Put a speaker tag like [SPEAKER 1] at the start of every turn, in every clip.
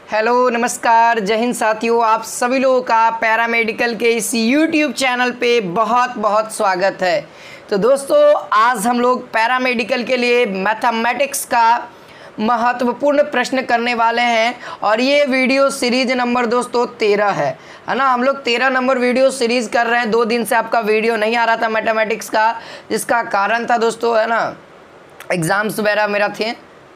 [SPEAKER 1] Hello नमस्कार जय हिंद साथियों, आप सभी लोगों का पैरामेडिकल के इस यूट्यूब चैनल पे बहुत बहुत स्वागत है। तो दोस्तों आज हम लोग पैरामेडिकल के लिए मैथमेटिक्स का महत्वपूर्ण प्रश्न करने वाले हैं और ये वीडियो सीरीज नंबर दोस्तों 13 है ना। हम लोग 13 नंबर वीडियो सीरीज कर रहे हैं। 2 दिन से आपका वीडियो नहीं आ रहा था मैथमेटिक्स का, जिसका कारण था दोस्तों है ना एग्ज़ाम्स वगैरह मेरा थे,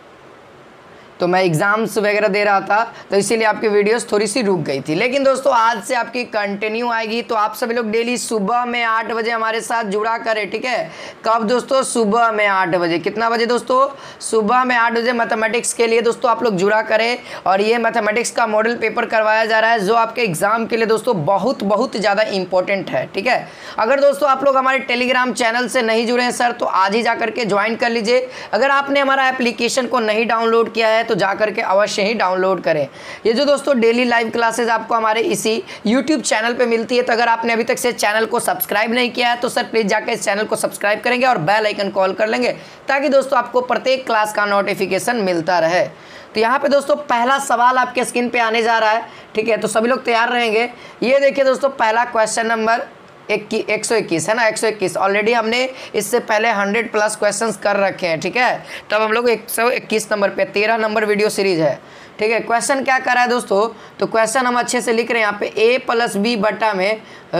[SPEAKER 1] तो मैं एग्ज़ाम्स वगैरह दे रहा था, तो इसीलिए आपकी वीडियोस थोड़ी सी रुक गई थी। लेकिन दोस्तों आज से आपकी कंटिन्यू आएगी। तो आप सभी लोग डेली सुबह में 8 बजे हमारे साथ जुड़ा करें, ठीक है। कब दोस्तों? सुबह में 8 बजे। कितना बजे दोस्तों? सुबह में 8 बजे मैथमेटिक्स के लिए दोस्तों आप लोग जुड़ा करें। और ये मैथमेटिक्स का मॉडल पेपर करवाया जा रहा है जो आपके एग्ज़ाम के लिए दोस्तों बहुत बहुत ज़्यादा इंपॉर्टेंट है, ठीक है। अगर दोस्तों आप लोग हमारे टेलीग्राम चैनल से नहीं जुड़े हैं सर, तो आज ही जा करके ज्वाइन कर लीजिए। अगर आपने हमारा एप्लीकेशन को नहीं डाउनलोड किया है तो जा करके अवश्य ही डाउनलोड करें। ये जो दोस्तों डेली लाइव क्लासेस आपको हमारे इसी यूट्यूब चैनल पे मिलती है, तो अगर आपने अभी तक से चैनल को सब्सक्राइब नहीं किया है तो सर प्लीज़ जाकर इस चैनल को सब्सक्राइब करेंगे और बेल आइकन कॉल कर लेंगे, ताकि दोस्तों आपको प्रत्येक क्लास का नोटिफिकेशन मिलता रहे। तो यहाँ पे दोस्तों पहला सवाल आपके स्क्रीन पे आने जा रहा है, ठीक है। तो सभी लोग तैयार रहेंगे। ये देखिए दोस्तों, पहला क्वेश्चन नंबर 121 है ना, 121। ऑलरेडी हमने इससे पहले 100+ क्वेश्चंस कर रखे हैं, ठीक है। तब हम लोग 121 नंबर पे 13 नंबर वीडियो सीरीज है, ठीक है। क्वेश्चन क्या कर रहा है दोस्तों? तो क्वेश्चन हम अच्छे से लिख रहे हैं यहाँ पे, a+b बटा में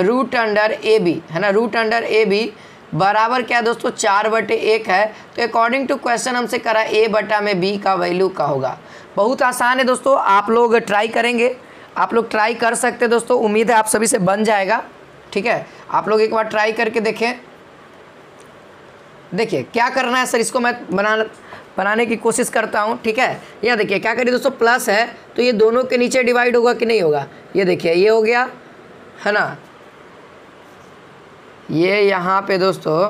[SPEAKER 1] √ab है ना, √ab बराबर क्या है दोस्तों? 4/1 है। तो अकॉर्डिंग टू क्वेश्चन हमसे करा a बटा में b का वैल्यू का होगा। बहुत आसान है दोस्तों, आप लोग ट्राई करेंगे, आप लोग ट्राई कर सकते हैं दोस्तों। उम्मीद है आप सभी से बन जाएगा, ठीक है। आप लोग एक बार ट्राई करके देखें। देखिए क्या करना है सर, इसको मैं बनाने की कोशिश करता हूँ, ठीक है। यह देखिए क्या करिए दोस्तों, प्लस है तो ये दोनों के नीचे डिवाइड होगा कि नहीं होगा? ये देखिए ये हो गया है ना, ये यहाँ पे दोस्तों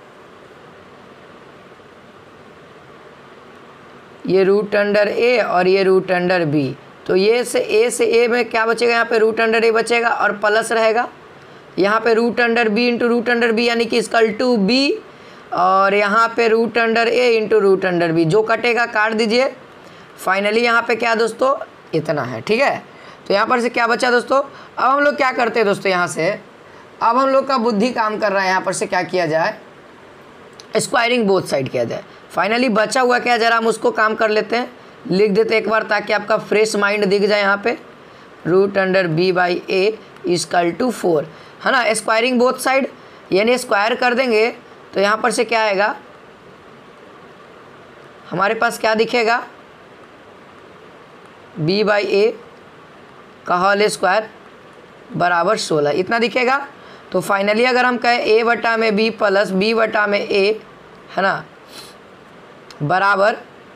[SPEAKER 1] ये √a और ये √b। तो ये से a में क्या बचेगा? यहाँ पे √a बचेगा और प्लस रहेगा यहाँ पे √b इंटू √b, यानी कि इसकल टू b, और यहाँ पे √a इंटू √b। जो कटेगा काट दीजिए। फाइनली यहाँ पे क्या दोस्तों? इतना है, ठीक है। तो यहाँ पर से क्या बचा दोस्तों? अब हम लोग क्या करते हैं दोस्तों, यहाँ से अब हम लोग का बुद्धि काम कर रहा है। यहाँ पर से क्या किया जाए? स्क्वायरिंग बोथ साइड किया जाए। फाइनली बचा हुआ क्या, ज़रा हम उसको काम कर लेते हैं, लिख देते एक बार, ताकि आपका फ्रेश माइंड दिख जाए। यहाँ पे √b/a इजकल टू 4 है ना। स्क्वायरिंग बोथ साइड यानी स्क्वायर कर देंगे तो यहाँ पर से क्या आएगा? हमारे पास क्या दिखेगा? b/a का होल स्क्वायर बराबर 16, इतना दिखेगा। तो फाइनली अगर हम कहें a बटा में b प्लस b बटा में a है ना, बराबर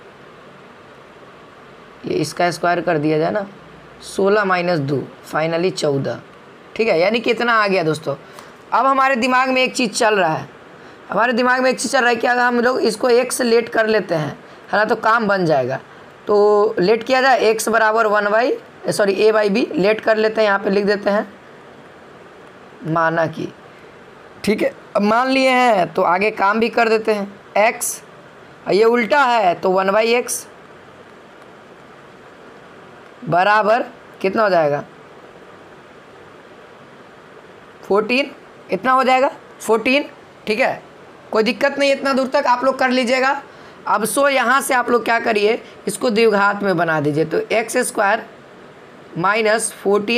[SPEAKER 1] ये इसका स्क्वायर कर दिया जाए ना, 16 - 2 फाइनली 14, ठीक है। यानी कि इतना आ गया दोस्तों। अब हमारे दिमाग में एक चीज़ चल रहा है, कि अगर हम लोग इसको x लेट कर लेते हैं है ना, तो काम बन जाएगा। तो लेट किया जाए, x बराबर a/b लेट कर लेते हैं। यहाँ पे लिख देते हैं माना कि, ठीक है। अब मान लिए हैं तो आगे काम भी कर देते हैं। x ये उल्टा है तो 1/x बराबर कितना हो जाएगा? 14, इतना हो जाएगा 14, ठीक है। कोई दिक्कत नहीं, इतना दूर तक आप लोग कर लीजिएगा। अब यहाँ से आप लोग क्या करिए, इसको द्विघात में बना दीजिए। तो x² माइनस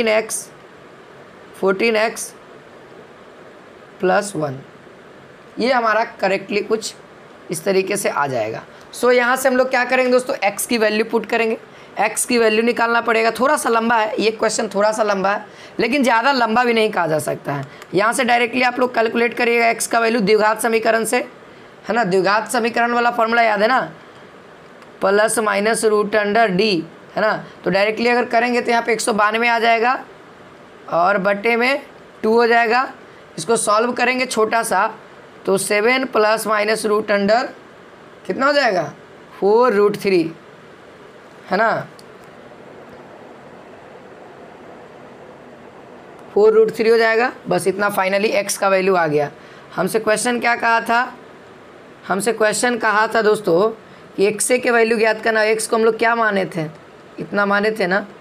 [SPEAKER 1] 14x प्लस 1, ये हमारा करेक्टली कुछ इस तरीके से आ जाएगा। यहाँ से हम लोग क्या करेंगे दोस्तों, x की वैल्यू पुट करेंगे। x की वैल्यू निकालना पड़ेगा। थोड़ा सा लंबा है ये क्वेश्चन, थोड़ा सा लंबा है, लेकिन ज़्यादा लंबा भी नहीं कहा जा सकता है। यहाँ से डायरेक्टली आप लोग कैलकुलेट करिएगा x का वैल्यू द्विघात समीकरण से, है ना। द्विघात समीकरण वाला फॉर्मूला याद है ना, प्लस माइनस √d है ना। तो डायरेक्टली अगर करेंगे तो यहाँ पे 192 आ जाएगा और बटे में 2 हो जाएगा। इसको सॉल्व करेंगे छोटा सा, तो 7 प्लस माइनस √, कितना हो जाएगा? 4√3 है ना, 4√3 हो जाएगा। बस इतना, फाइनली x का वैल्यू आ गया। हमसे क्वेश्चन क्या कहा था? हमसे क्वेश्चन कहा था दोस्तों कि x के वैल्यू ज्ञात करना। x को हम लोग क्या माने थे? इतना माने थे ना,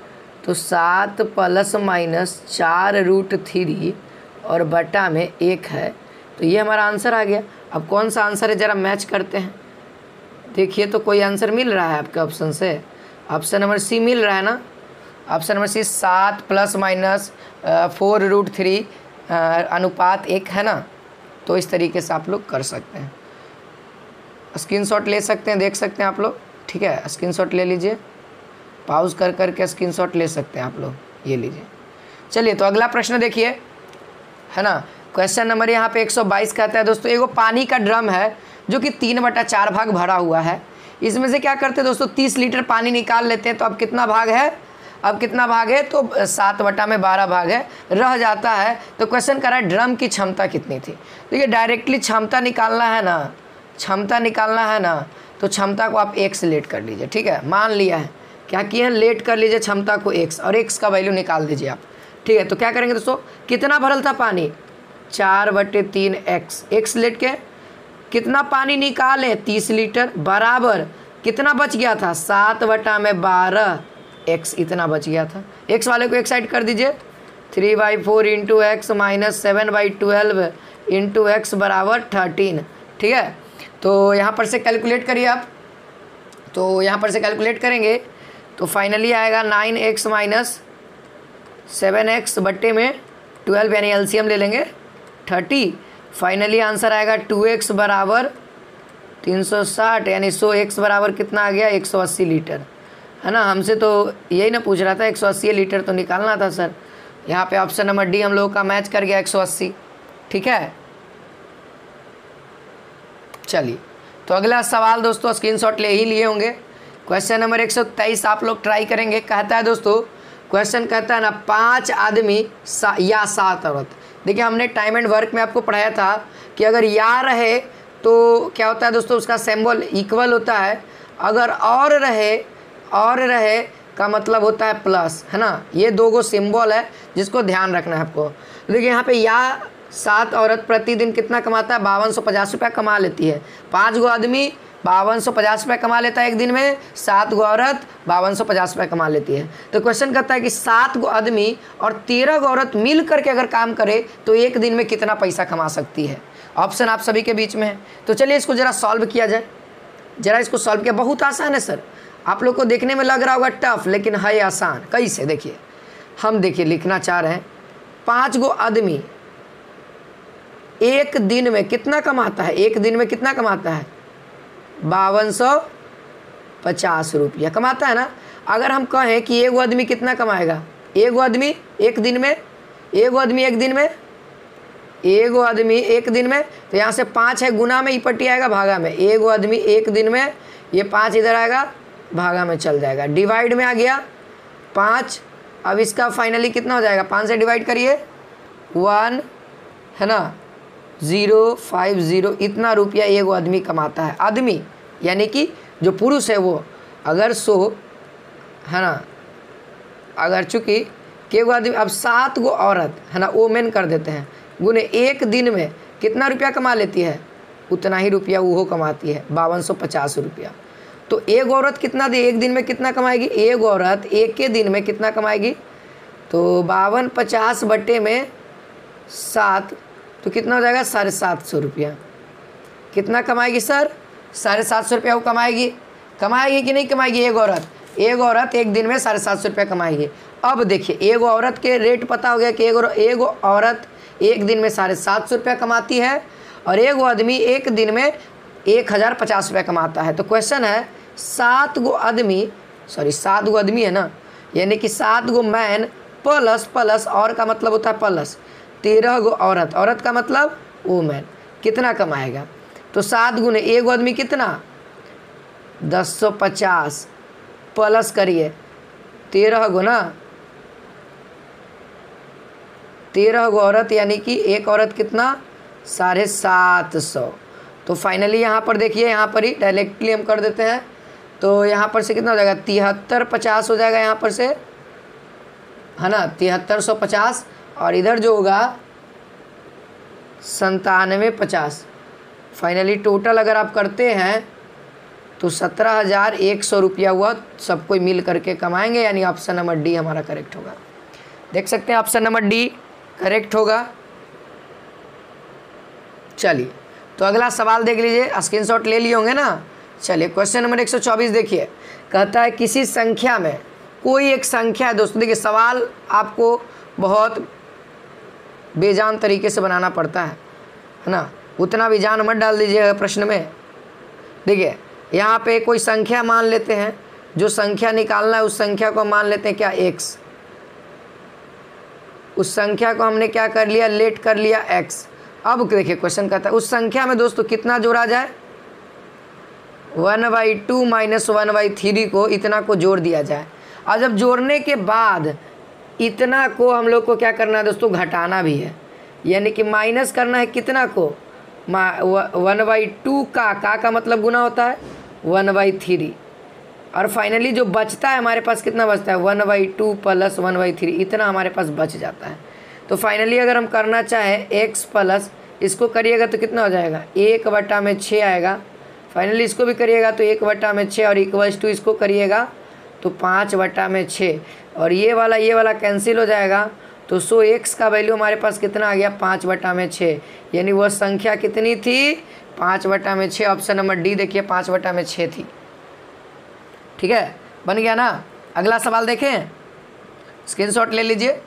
[SPEAKER 1] तो 7 प्लस माइनस 4√3 और बटा में 1 है। तो ये हमारा आंसर आ गया। अब कौन सा आंसर है ज़रा मैच करते हैं। देखिए तो कोई आंसर मिल रहा है आपके ऑप्शन से। ऑप्शन नंबर सी मिल रहा है ना। Option number C 7 plus minus 4√3 अनुपात 1 है ना। तो इस तरीके से आप लोग कर सकते हैं। स्क्रीनशॉट ले सकते हैं, देख सकते हैं आप लोग। ठीक है, स्क्रीनशॉट ले लीजिए, पॉज कर करके स्क्रीनशॉट ले सकते हैं आप लोग। ये लीजिए। चलिए तो अगला प्रश्न देखिए, है ना। क्वेश्चन नंबर यहाँ पे 122 कहता है दोस्तों, एगो पानी का ड्रम है जो कि 3/4 भाग भरा हुआ है। इसमें से क्या करते हैं दोस्तों, 30 लीटर पानी निकाल लेते हैं। तो अब कितना भाग है, अब कितना भाग है, तो 7/12 भाग है, रह जाता है। तो क्वेश्चन कर रहा है ड्रम की क्षमता कितनी थी। देखिए डायरेक्टली क्षमता निकालना है ना, क्षमता निकालना है ना, तो क्षमता को आप 1 से लेट कर लीजिए। ठीक है, मान लिया है, क्या किए हैं, लेट कर लीजिए क्षमता को 1 और 1 का वैल्यू निकाल दीजिए आप। ठीक है, तो क्या करेंगे दोस्तों, कितना भरल था पानी, 4/3 x लेट के कितना पानी निकालें, 30 लीटर, बराबर कितना बच गया था, 7/12 x इतना बच गया था। x वाले को एक साइड कर दीजिए, 3/4 into x minus 7/12 into x बराबर 13। ठीक है, तो यहाँ पर से कैलकुलेट करिए आप। तो यहाँ पर से कैलकुलेट करेंगे तो फाइनली आएगा 9x माइनस 7x बट्टे में 12, यानी एलसीएम ले लेंगे 30। फाइनली आंसर आएगा 2x बराबर 360, यानी 100x बराबर कितना आ गया, 180 लीटर, है ना। हमसे तो यही ना पूछ रहा था, 180 लीटर तो निकालना था सर। यहाँ पे ऑप्शन नंबर डी हम लोगों का मैच कर गया, 180। ठीक है, चलिए तो अगला सवाल दोस्तों स्क्रीनशॉट ले ही लिए होंगे। क्वेश्चन नंबर 123 आप लोग ट्राई करेंगे। कहता है दोस्तों, क्वेश्चन कहता है ना 5 आदमी या 7 औरत। देखिए हमने टाइम एंड वर्क में आपको पढ़ाया था कि अगर या रहे तो क्या होता है दोस्तों, उसका सिंबल इक्वल होता है। अगर और रहे का मतलब होता है प्लस, है ना। ये 2 गो सिंबल है जिसको ध्यान रखना है आपको। देखिए यहाँ पे या 7 औरत प्रतिदिन कितना कमाता है, 5250 रुपया कमा लेती है। 5 गो आदमी 5250 रुपये कमा लेता है एक दिन में, 7 गो औरत 5250 रुपये कमा लेती है। तो क्वेश्चन कहता है कि 7 गो आदमी और 13 गो औरत मिल करके अगर काम करे तो एक दिन में कितना पैसा कमा सकती है। ऑप्शन आप सभी के बीच में है। तो चलिए इसको ज़रा सॉल्व किया जाए। ज़रा इसको सॉल्व किया, बहुत आसान है सर। आप लोग को देखने में लग रहा होगा टफ, लेकिन है आसान। कैसे, देखिए हम देखिए लिखना चाह रहे हैं, 5 गो आदमी एक दिन में कितना कमाता है, एक दिन में कितना कमाता है, 5250 रुपया कमाता है ना। अगर हम कहें कि एगो आदमी कितना कमाएगा, एगो आदमी एक दिन में, एगो आदमी एक दिन में, एगो आदमी एक दिन में, तो यहाँ से 5 है, गुना में ही पट्टी आएगा, भागा में। एगो आदमी एक दिन में, ये 5 इधर आएगा, भागा में चल जाएगा, डिवाइड में आ गया 5। अब इसका फाइनली कितना हो जाएगा, 5 से डिवाइड करिए 1, है ना, 050, इतना रुपया एगो आदमी कमाता है। आदमी यानी कि जो पुरुष है वो, अगर है ना, अगर चूँकि एगो आदमी, अब 7 गो औरत, है ना, वोमेन कर देते हैं, गुने एक दिन में कितना रुपया कमा लेती है, उतना ही रुपया वो कमाती है, 5250 रुपया। तो एक औरत कितना दे, एक दिन में कितना कमाएगी, एक औरत एक के दिन में कितना कमाएगी, तो 5250 बट्टे में 7, तो कितना हो जाएगा, 750 रुपया। कितना कमाएगी सर, 750 रुपया वो कमाएगी कि नहीं कमाएगी एक औरत, एक औरत एक दिन में 750 रुपया कमाएगी। अब देखिए एक औरत के रेट पता हो गया कि एक औरत एक दिन में 750 रुपया कमाती है और एक आदमी एक दिन में 1050 रुपया कमाता है। तो क्वेश्चन है 7 गो आदमी है ना, यानी कि 7 गो मैन प्लस और का मतलब होता है प्लस 13 गो औरत, औरत का मतलब वुमेन, कितना कमाएगा। तो 7 गुने एक आदमी कितना, 1050 प्लस करिए 13 गो ना, 13 गो औरत, यानी कि एक औरत कितना, 750। तो फाइनली यहाँ पर देखिए, यहाँ पर ही डायरेक्टली हम कर देते हैं। तो यहाँ पर से कितना हो जाएगा, 7350 हो जाएगा यहाँ पर से, है ना, 7350। और इधर जो होगा 9750। फाइनली टोटल अगर आप करते हैं तो 17,100 रुपया हुआ, सब कोई मिल करके कमाएंगे, यानी ऑप्शन नंबर डी हमारा करेक्ट होगा। देख सकते हैं ऑप्शन नंबर डी करेक्ट होगा। चलिए तो अगला सवाल देख लीजिए, स्क्रीनशॉट ले लिए होंगे ना। चलिए क्वेश्चन नंबर 124 देखिए, कहता है किसी संख्या में, कोई एक संख्या है दोस्तों, देखिए सवाल आपको बहुत बेजान तरीके से बनाना पड़ता है ना, उतना भी जान मत डाल दीजिएगा प्रश्न में। देखिए यहाँ पे कोई संख्या मान लेते हैं, जो संख्या निकालना है उस संख्या को मान लेते हैं क्या, x। उस संख्या को हमने क्या कर लिया, लेट कर लिया x। अब देखिए क्वेश्चन कहता है उस संख्या में दोस्तों कितना जोड़ा जाए, 1/2 माइनस 1/3 को, इतना को जोड़ दिया जाए। और जब जोड़ने के बाद इतना को हम लोग को क्या करना है दोस्तों, घटाना भी है, यानी कि माइनस करना है कितना को, 1/2 का मतलब गुना होता है 1/3। और फाइनली जो बचता है हमारे पास कितना बचता है, 1/2 प्लस 1/3, इतना हमारे पास बच जाता है। तो फाइनली अगर हम करना चाहें x प्लस इसको करिएगा तो कितना हो जाएगा, 1/6 आएगा। फाइनली इसको भी करिएगा तो 1/6 और इक्वल्स टू इसको करिएगा तो 5/6, और ये वाला कैंसिल हो जाएगा। तो सो x का वैल्यू हमारे पास कितना आ गया, 5/6, यानी वह संख्या कितनी थी, 5/6। ऑप्शन नंबर डी देखिए 5/6 थी। ठीक है, बन गया ना। अगला सवाल देखें, स्क्रीनशॉट ले लीजिए।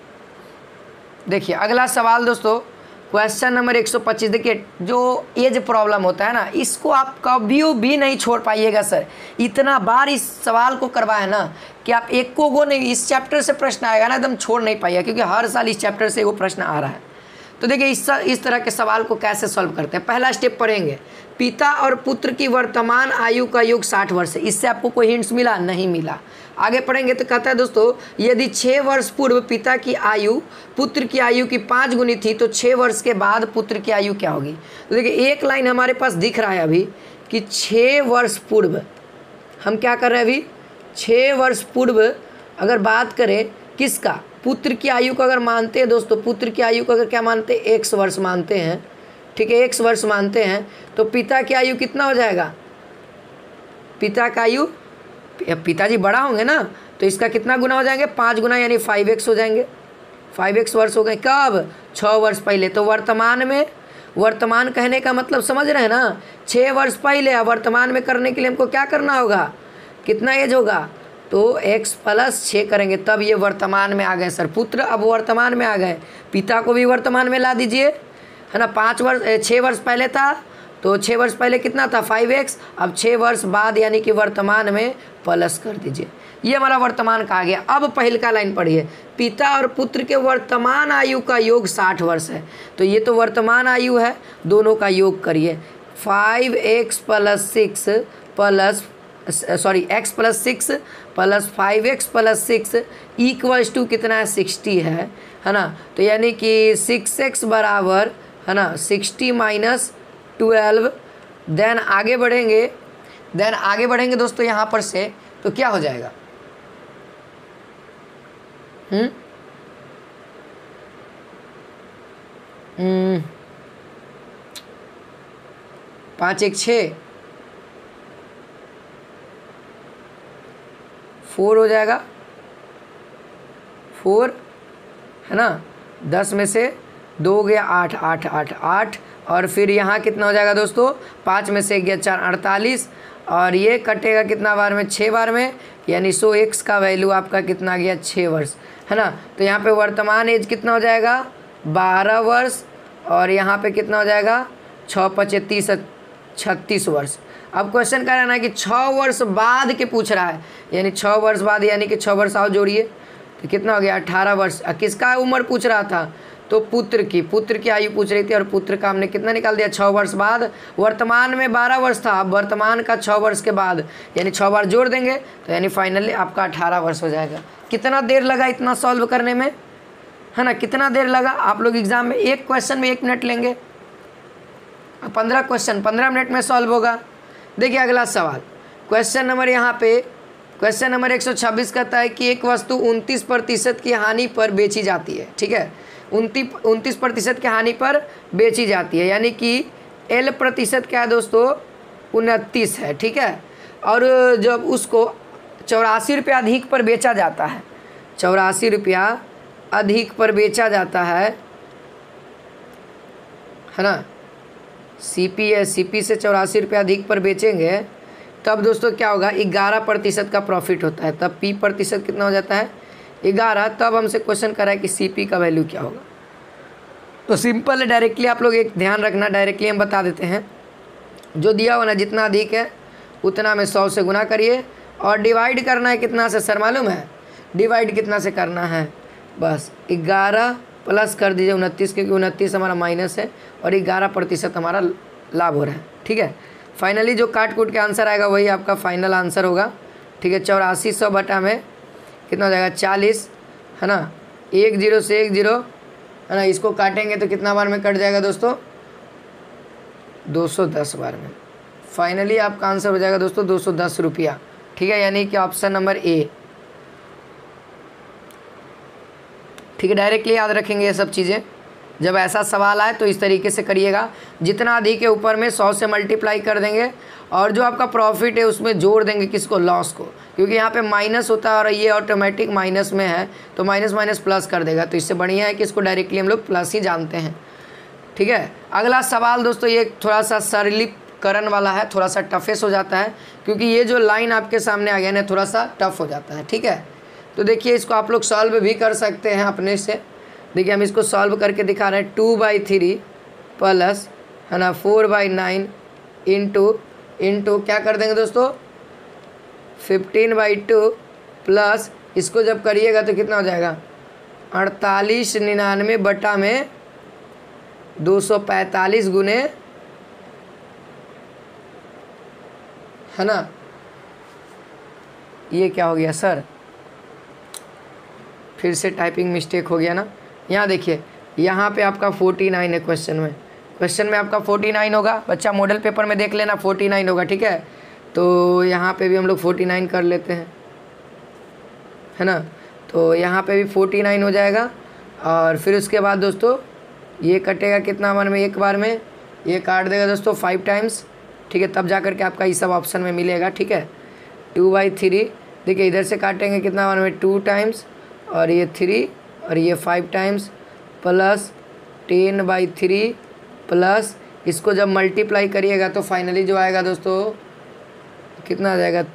[SPEAKER 1] देखिए अगला सवाल दोस्तों, क्वेश्चन नंबर 125। देखिए जो एज प्रॉब्लम होता है ना, इसको आप कभी भी नहीं छोड़ पाइएगा सर। इतना बार इस सवाल को करवाया ना कि आप एक को नहीं, इस चैप्टर से प्रश्न आएगा ना एकदम छोड़ नहीं पाइएगा, क्योंकि हर साल इस चैप्टर से वो प्रश्न आ रहा है। तो देखिए इस तरह के सवाल को कैसे सॉल्व करते हैं। पहला स्टेप पढ़ेंगे, पिता और पुत्र की वर्तमान आयु का योग 60 वर्ष है। इससे आपको कोई हिंट्स मिला, नहीं मिला। आगे पढ़ेंगे तो कहता है दोस्तों, यदि 6 वर्ष पूर्व पिता की आयु पुत्र की आयु की 5 गुनी थी तो 6 वर्ष के बाद पुत्र की आयु क्या होगी। तो देखिए एक लाइन हमारे पास दिख रहा है अभी कि 6 वर्ष पूर्व, हम क्या कर रहे हैं अभी, 6 वर्ष पूर्व अगर बात करें किसका, पुत्र की आयु को अगर मानते हैं दोस्तों, पुत्र की आयु को अगर क्या मानते हैं, x वर्ष मानते हैं। ठीक है, x वर्ष मानते हैं तो पिता की आयु कितना हो जाएगा, पिता का आयु, पिताजी बड़ा होंगे ना तो इसका कितना गुना हो जाएंगे, 5 गुना, यानी 5x हो जाएंगे। 5x वर्ष हो गए कब, 6 वर्ष पहले। तो वर्तमान में, वर्तमान कहने का मतलब समझ रहे हैं ना, 6 वर्ष पहले। वर्तमान में करने के लिए हमको क्या करना होगा, कितना एज होगा, तो x प्लस 6 करेंगे तब ये वर्तमान में आ गए सर। पुत्र अब वर्तमान में आ गए, पिता को भी वर्तमान में ला दीजिए, है ना। 6 वर्ष पहले था तो 6 वर्ष पहले कितना था, 5x। अब 6 वर्ष बाद यानी कि वर्तमान में प्लस कर दीजिए, ये हमारा वर्तमान का आ गया। अब पहले का लाइन पढ़िए, पिता और पुत्र के वर्तमान आयु का योग 60 वर्ष है। तो ये तो वर्तमान आयु है, दोनों का योग करिए, 5x plus 6 plus x plus 6 plus 5x plus 6 equals to कितना है, 60 है ना। तो यानी कि 6x बराबर है ना 60 माइनस 12। देन आगे बढ़ेंगे दोस्तों यहाँ पर से, तो क्या हो जाएगा, 5 1 6 4 हो जाएगा, 4 है ना। 10 में से 2 हो गया 8 8 8 8, और फिर यहाँ कितना हो जाएगा दोस्तों, 5 में से गया 4 48, और ये कटेगा कितना बार में, 6 बार में, यानी 100 x का वैल्यू आपका कितना गया, 6 वर्ष है ना। तो यहाँ पे वर्तमान एज कितना हो जाएगा, 12 वर्ष, और यहाँ पे कितना हो जाएगा, 6 25 36 वर्ष। अब क्वेश्चन कह रहा है कि 6 वर्ष बाद के पूछ रहा है, यानी 6 वर्ष बाद, यानी कि 6 वर्ष आओ जोड़िए तो कितना हो गया, 18 वर्ष। किसका उम्र पूछ रहा था, तो पुत्र की आयु पूछ रही थी, और पुत्र का हमने कितना निकाल दिया, 6 वर्ष बाद। वर्तमान में 12 वर्ष था, अब वर्तमान का 6 वर्ष के बाद, यानी 6 बार जोड़ देंगे तो यानी फाइनली आपका 18 वर्ष हो जाएगा। कितना देर लगा इतना सॉल्व करने में, है ना, कितना देर लगा। आप लोग एग्जाम में एक क्वेश्चन में 1 मिनट लेंगे, 15 क्वेश्चन 15 मिनट में सॉल्व होगा। देखिए अगला सवाल, क्वेश्चन नंबर यहाँ पे, क्वेश्चन नंबर 126 कहता है कि एक वस्तु 29% की हानि पर बेची जाती है। ठीक है, 29% की हानि पर बेची जाती है, यानी कि L प्रतिशत क्या है दोस्तों, 29 है, ठीक है। और जब उसको 84 रुपया अधिक पर बेचा जाता है, 84 रुपया अधिक पर बेचा जाता है ना, सीपी है, सीपी से 84 रुपया अधिक पर बेचेंगे तब दोस्तों क्या होगा, 11% का प्रॉफिट होता है। तब पी प्रतिशत कितना हो जाता है, 11। तब हमसे क्वेश्चन करा है कि सीपी का वैल्यू क्या होगा। तो सिंपल है, डायरेक्टली आप लोग एक ध्यान रखना, डायरेक्टली हम बता देते हैं। जो दिया हुआ ना, जितना अधिक है उतना में 100 से गुना करिए और डिवाइड करना है कितना से सर मालूम है, डिवाइड कितना से करना है, बस 11 प्लस कर दीजिए 29, क्योंकि 29 हमारा माइनस है और 11% हमारा लाभ हो रहा है, ठीक है। फाइनली जो काट कूट के आंसर आएगा वही आपका फाइनल आंसर होगा, ठीक है। 8400 बटा में कितना हो जाएगा 40, है ना, 1 0 से 1 0, है ना, इसको काटेंगे तो कितना बार में कट जाएगा दोस्तों, 210 बार में। फाइनली आपका आंसर हो जाएगा दोस्तों 210 रुपया, ठीक है, यानी कि ऑप्शन नंबर ए, ठीक है। डायरेक्टली याद रखेंगे ये सब चीज़ें, जब ऐसा सवाल आए तो इस तरीके से करिएगा। जितना अधिक है ऊपर में 100 से मल्टीप्लाई कर देंगे और जो आपका प्रॉफिट है उसमें जोड़ देंगे किसको, लॉस को, क्योंकि यहाँ पे माइनस होता है और ये ऑटोमेटिक माइनस में है तो माइनस माइनस प्लस कर देगा। तो इससे बढ़िया है कि इसको डायरेक्टली हम लोग प्लस ही जानते हैं, ठीक है। अगला सवाल दोस्तों ये थोड़ा सा सरलीकरण वाला है, थोड़ा सा टफेस्ट हो जाता है क्योंकि ये जो लाइन आपके सामने आ गया ना थोड़ा सा टफ हो जाता है, ठीक है। तो देखिए इसको आप लोग सॉल्व भी कर सकते हैं अपने से। देखिए हम इसको सॉल्व करके दिखा रहे हैं, 2/3 प्लस, है ना, 4/9 इंटू क्या कर देंगे दोस्तों 15/2 प्लस, इसको जब करिएगा तो कितना हो जाएगा 4899 बटा में 245 गुने, है ना, ये क्या हो गया सर, फिर से टाइपिंग मिस्टेक हो गया ना। यहाँ देखिए यहाँ पे आपका 49 है क्वेश्चन में आपका 49 होगा, बच्चा मॉडल पेपर में देख लेना 49 होगा, ठीक है। तो यहाँ पे भी हम लोग 49 कर लेते हैं, है ना, तो यहाँ पे भी 49 हो जाएगा। और फिर उसके बाद दोस्तों ये कटेगा कितना बार में, एक बार में, ये काट देगा दोस्तों 5 टाइम्स, ठीक है, तब जा कर के आपका ये सब ऑप्शन में मिलेगा, ठीक है। 2/3 देखिए इधर से काटेंगे कितना बार में 2 टाइम्स और ये 3 और ये 5 टाइम्स प्लस 10/3 प्लस, इसको जब मल्टीप्लाई करिएगा तो फाइनली जो आएगा दोस्तों कितना आ जाएगा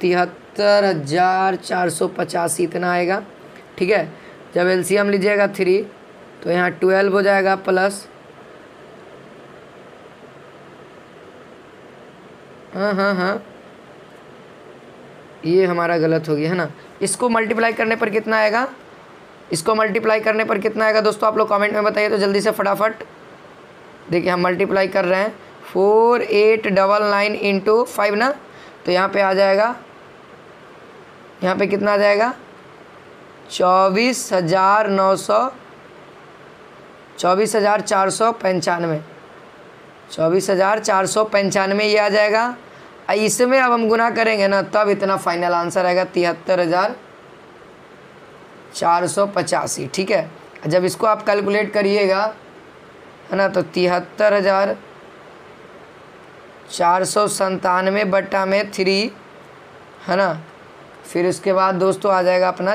[SPEAKER 1] 73,485 इतना आएगा, ठीक है। जब एलसीएम लीजिएगा 3 तो यहाँ 12 हो जाएगा प्लस, हाँ ये हमारा गलत हो गया, है ना। इसको मल्टीप्लाई करने पर कितना आएगा, इसको मल्टीप्लाई करने पर कितना आएगा दोस्तों आप लोग कमेंट में बताइए तो जल्दी से फटाफट। देखिए हम मल्टीप्लाई कर रहे हैं 4899 इंटू 5 ना, तो यहाँ पे आ जाएगा, यहाँ पे कितना आ जाएगा 24,495 ये आ जाएगा। इसमें अब हम गुना करेंगे ना तब इतना फाइनल आंसर आएगा 73,485, ठीक है। जब इसको आप कैलकुलेट करिएगा, है ना, तो 73,497 बटा में 3, है ना, फिर उसके बाद दोस्तों आ जाएगा अपना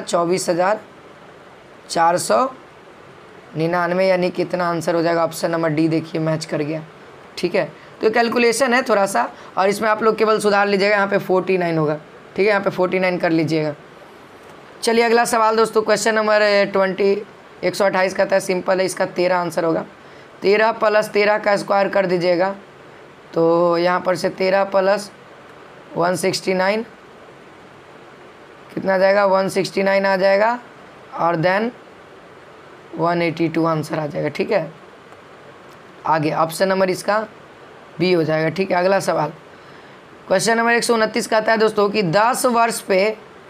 [SPEAKER 1] 24,499, यानी कितना आंसर हो जाएगा ऑप्शन नंबर डी, देखिए मैच कर गया, ठीक है। तो कैलकुलेशन है थोड़ा सा और इसमें आप लोग केवल सुधार लीजिएगा, यहाँ पे 49 होगा, ठीक है, यहाँ पे 49 कर लीजिएगा। चलिए अगला सवाल दोस्तों क्वेश्चन नंबर 128 कहता है, सिंपल है, इसका 13 आंसर होगा। 13 प्लस 13 का स्क्वायर कर दीजिएगा तो यहाँ पर से 13 प्लस 169 कितना आ जाएगा 169 आ जाएगा और देन 182 आंसर आ जाएगा, ठीक है। आगे ऑप्शन नंबर इसका बी हो जाएगा, ठीक है। अगला सवाल क्वेश्चन नंबर 129 कहता है दोस्तों कि 10 वर्ष पे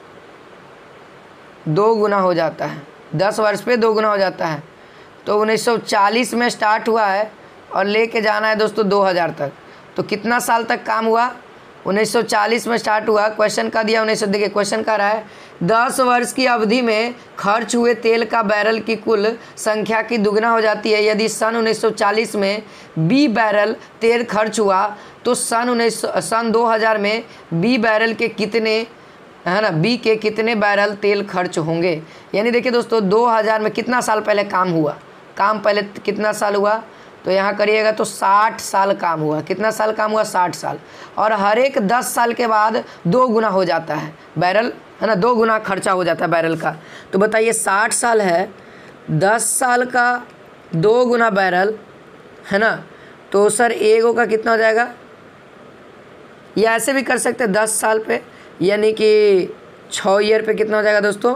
[SPEAKER 1] 2 गुना हो जाता है, 10 वर्ष पे 2 गुना हो जाता है। तो 1940 में स्टार्ट हुआ है और लेके जाना है दोस्तों 2000 तक, तो कितना साल तक काम हुआ 1940 में स्टार्ट हुआ। क्वेश्चन का दिया 1900, देखिए क्वेश्चन का रहा है 10 वर्ष की अवधि में खर्च हुए तेल का बैरल की कुल संख्या की दुगना हो जाती है। यदि सन 1940 में 20 बैरल तेल खर्च हुआ तो सन 2000 में 20 बैरल के कितने, है ना, 20 के कितने बैरल तेल खर्च होंगे। यानी देखिए दोस्तों 2000 में कितना साल पहले काम हुआ, काम पहले कितना साल हुआ, तो यहाँ करिएगा तो 60 साल काम हुआ। कितना साल काम हुआ, 60 साल। और हर एक 10 साल के बाद 2 गुना हो जाता है बैरल, है ना, 2 गुना खर्चा हो जाता है बैरल का। तो बताइए 60 साल है, 10 साल का 2 गुना बैरल, है ना, तो सर एगो का कितना हो जाएगा, या ऐसे भी कर सकते हैं 10 साल पे, यानी कि 6 ईयर पे कितना हो जाएगा दोस्तों,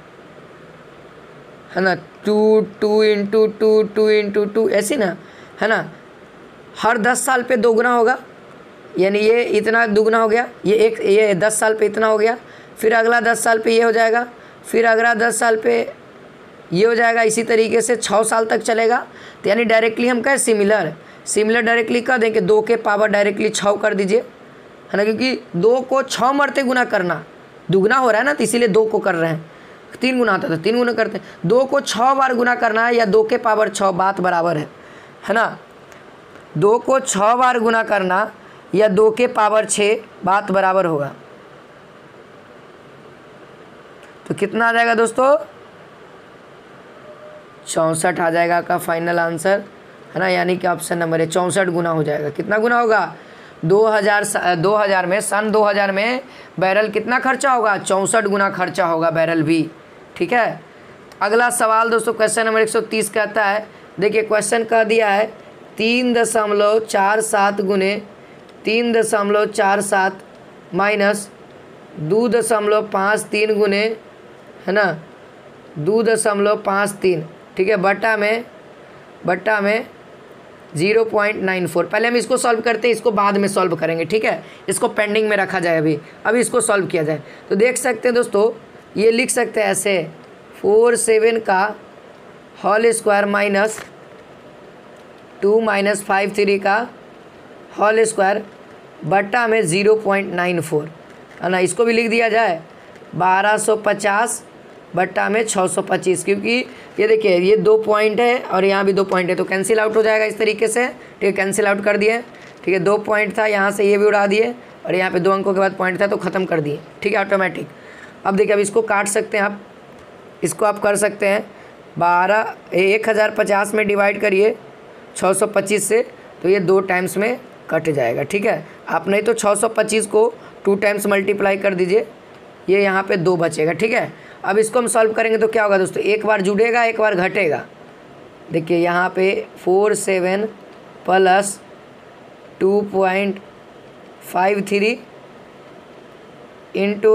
[SPEAKER 1] है ना, 2 इंटू 2 इंटू 2 ऐसी ना, है ना, हर 10 साल पे 2 गुना होगा, यानी ये इतना दुगना हो गया, ये 10 साल पे इतना हो गया, फिर अगला 10 साल पे ये हो जाएगा, फिर अगला 10 साल पे ये हो जाएगा। इसी तरीके से 6 साल तक चलेगा। तो यानी डायरेक्टली हम कहें सिमिलर डायरेक्टली कर दें कि 2 के पावर डायरेक्टली 6 कर दीजिए, है ना, क्योंकि 2 को 6 मरते गुना करना, दुगना हो रहा है ना, तो इसीलिए 2 को कर रहे हैं। 3 गुना आता था, 3 गुना करते हैं। 2 को 6 बार गुना करना है या 2 के पावर 6, बात बराबर है ना। 2 को 6 बार गुना करना या 2 के पावर 6, बात बराबर होगा। तो कितना आ जाएगा दोस्तों, 64 आ जाएगा आपका फाइनल आंसर, है ना, यानी कि ऑप्शन नंबर 64 गुना हो जाएगा। कितना गुना होगा, 2000 में, सन 2000 में बैरल कितना खर्चा होगा, 64 गुना खर्चा होगा बैरल भी। ठीक है, अगला सवाल दोस्तों क्वेश्चन नंबर 130 कहता है, देखिए क्वेश्चन का दिया है 3.47 गुने 3.47 माइनस 2.53 गुने, है ना, 2.53, ठीक है, बट्टा में 0.94। पहले हम इसको सॉल्व करते हैं, इसको बाद में सॉल्व करेंगे। ठीक है, इसको पेंडिंग में रखा जाए, अभी इसको सॉल्व किया जाए। तो देख सकते हैं दोस्तों, ये लिख सकते हैं ऐसे 47 का होल स्क्वायर माइनस 2 - 53 का होल स्क्वायर बट्टा में 0.94, है ना। इसको भी लिख दिया जाए 1250 बट्टा में 625, क्योंकि ये देखिए ये 2 पॉइंट है और यहाँ भी 2 पॉइंट है, तो कैंसिल आउट हो जाएगा इस तरीके से। ठीक है, कैंसिल आउट कर दिए। ठीक है, 2 पॉइंट था, यहाँ से ये भी उड़ा दिए और यहाँ पे 2 अंकों के बाद पॉइंट था तो ख़त्म कर दिए। ठीक है, ऑटोमेटिक। अब देखिए, अब इसको काट सकते हैं आप, इसको आप कर सकते हैं 1050 में डिवाइड करिए 625 से, तो ये 2 टाइम्स में कट जाएगा। ठीक है, आप नहीं तो 625 को 2 टाइम्स मल्टीप्लाई कर दीजिए, ये यहाँ पे 2 बचेगा। ठीक है, अब इसको हम सॉल्व करेंगे तो क्या होगा दोस्तों, एक बार जुड़ेगा एक बार घटेगा। देखिए यहाँ पे 47 प्लस 2.53 इंटू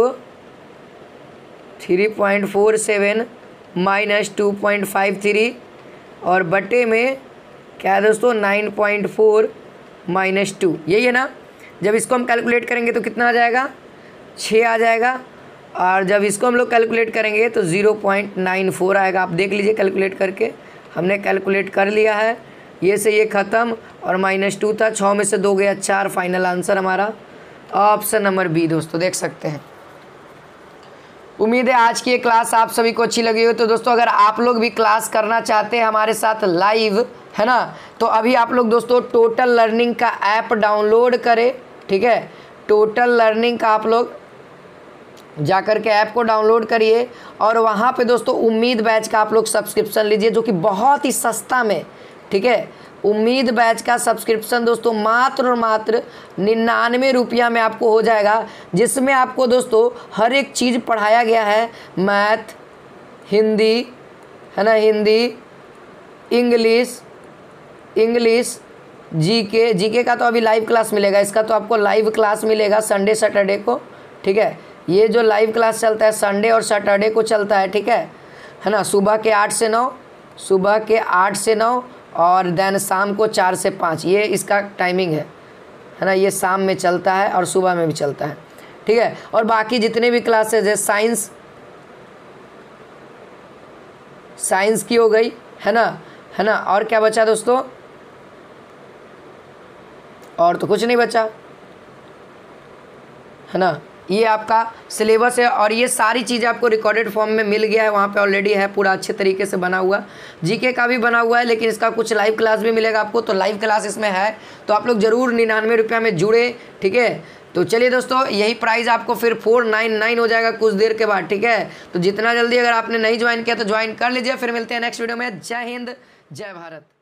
[SPEAKER 1] 3.47 माइनस 2.53 और बटे में क्या है दोस्तों 9.4 माइनस 2, यही है ना। जब इसको हम कैलकुलेट करेंगे तो कितना आ जाएगा, 6 आ जाएगा, और जब इसको हम लोग कैलकुलेट करेंगे तो 0.94 आएगा। आप देख लीजिए कैलकुलेट करके, हमने कैलकुलेट कर लिया है। ये से ये ख़त्म और -2 था, 6 में से 2 गया 4, फाइनल आंसर हमारा ऑप्शन नंबर बी दोस्तों, देख सकते हैं। उम्मीद है आज की ये क्लास आप सभी को अच्छी लगी हो। तो दोस्तों अगर आप लोग भी क्लास करना चाहते हैं हमारे साथ लाइव, है ना, तो अभी आप लोग दोस्तों टोटल लर्निंग का ऐप डाउनलोड करें। ठीक है, टोटल लर्निंग का आप लोग जाकर के ऐप को डाउनलोड करिए और वहाँ पे दोस्तों उम्मीद बैच का आप लोग सब्सक्रिप्शन लीजिए, जो कि बहुत ही सस्ता में। ठीक है, उम्मीद बैच का सब्सक्रिप्शन दोस्तों मात्र और मात्र 99 रुपया में आपको हो जाएगा, जिसमें आपको दोस्तों हर एक चीज़ पढ़ाया गया है। मैथ, हिंदी, है ना, हिंदी, इंग्लिश, जीके का तो अभी लाइव क्लास मिलेगा, इसका तो आपको लाइव क्लास मिलेगा संडे सैटरडे को। ठीक है, ये जो लाइव क्लास चलता है संडे और सैटरडे को चलता है। ठीक है ना, सुबह के 8 से 9 और देन शाम को 4 से 5, ये इसका टाइमिंग है ना। ये शाम में चलता है और सुबह में भी चलता है। ठीक है, और बाकी जितने भी क्लासेज है, साइंस की हो गई, है ना, और क्या बचा दोस्तों, और तो कुछ नहीं बचा। है ना। ये आपका सिलेबस है और ये सारी चीज़ें आपको रिकॉर्डेड फॉर्म में मिल गया है, वहाँ पे ऑलरेडी है, पूरा अच्छे तरीके से बना हुआ। जीके का भी बना हुआ है, लेकिन इसका कुछ लाइव क्लास भी मिलेगा आपको, तो लाइव क्लास इसमें है, तो आप लोग ज़रूर 99 रुपये में जुड़े, ठीक है। तो चलिए दोस्तों, यही प्राइस आपको फिर 499 हो जाएगा कुछ देर के बाद, ठीक है। तो जितना जल्दी अगर आपने नहीं ज्वाइन किया तो ज्वाइन कर लीजिए। फिर मिलते हैं नेक्स्ट वीडियो में। जय हिंद, जय भारत।